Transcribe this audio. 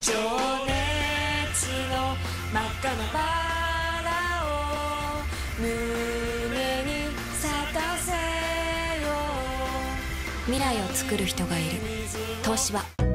情熱の真っ赤なバラを胸に咲かせよう。 未来を作る人がいる。東芝。